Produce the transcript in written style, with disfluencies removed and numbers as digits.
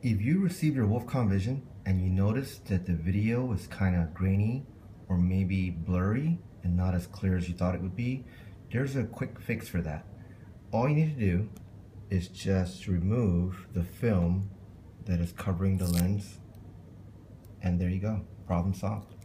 If you receive your WOLFCOM Vision and you notice that the video is kind of grainy or maybe blurry and not as clear as you thought it would be, there's a quick fix for that. All you need to do is just remove the film that is covering the lens, and there you go, problem solved.